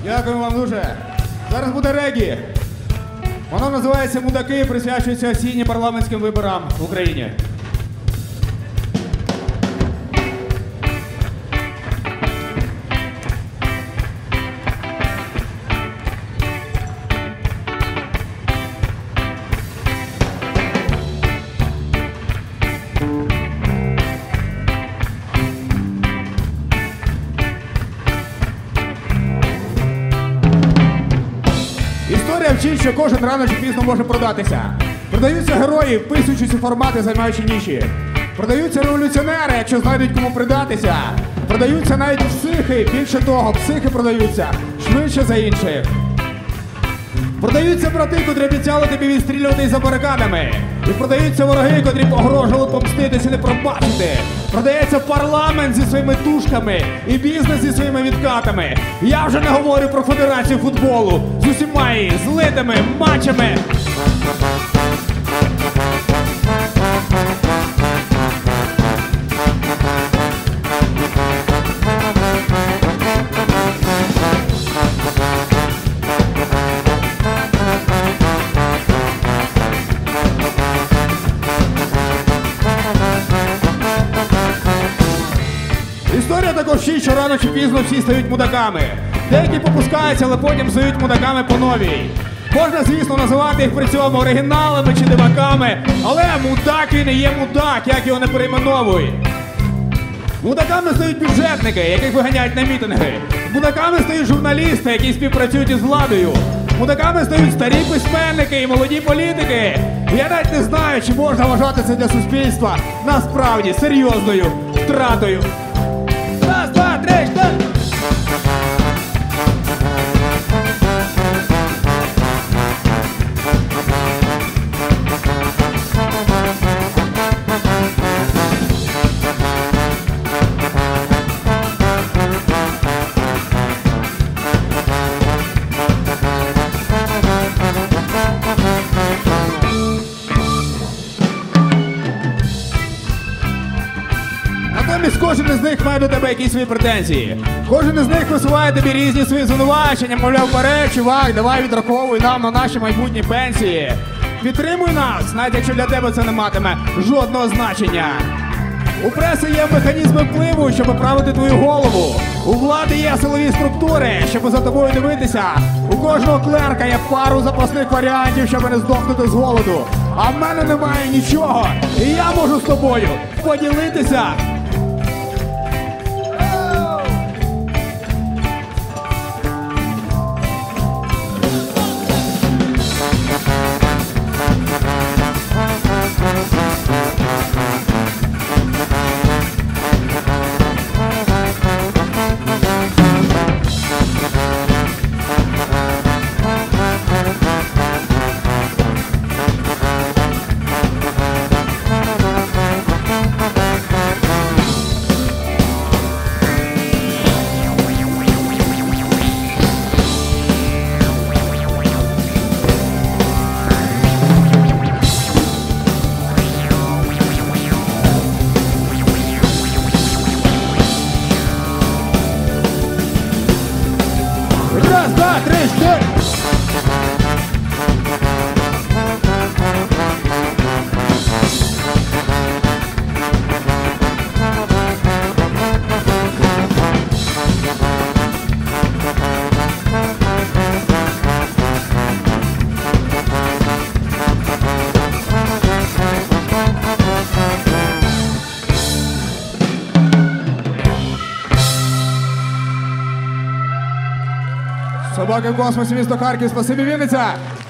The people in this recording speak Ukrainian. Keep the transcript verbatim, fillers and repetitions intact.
Дякую вам дуже. Зараз буде регі. Воно називається «Мудаки» і присвячується осіннім парламентським виборам в Україні. Історія вчить, що кожен рано чи пізно може продатися. Продаються герої, вписуючись у формати, займаючи ніші. Продаються революціонери, якщо знайдуть кому придатися. Продаються навіть психи, більше того, психи продаються швидше за інших. Продаються брати, котрі обіцяли тобі відстрілювати за барикадами. І продаються вороги, котрі погрожували помститися і не пробачити. Продається парламент зі своїми тушками і бізнес зі своїми відкатами. Я вже не говорю про федерацію футболу з усіма її злитими матчами. Історія також вчить, що рано чи пізно всі стають мудаками. Деякі попускаються, але потім стають мудаками по новій. Можна, звісно, називати їх при цьому оригіналами чи диваками, але мудак він і є мудак, як його не перейменовуй. Мудаками стають бюджетники, яких виганяють на мітинги. Мудаками стають журналісти, які співпрацюють із владою. Мудаками стають старі письменники і молоді політики. Я навіть не знаю, чи можна вважати це для суспільства насправді серйозною втратою. Раз, два, три, чотири! Натомість кожен із них має до тебе якісь свої претензії. Кожен із них висуває тобі різні свої звинувачення, мовляв, вперед, чувак, давай відраховуй нам на наші майбутні пенсії. Підтримуй нас, навіть якщо для тебе це не матиме жодного значення. У преси є механізми впливу, щоб правити твою голову. У влади є силові структури, щоб за тобою дивитися. У кожного клерка є пару запасних варіантів, щоб не здохнути з голоду. А в мене немає нічого, і я можу з тобою поділитися. Раз, два, три, чотири! Собаки в космосі, місто Харків, спасибі, Вінниця!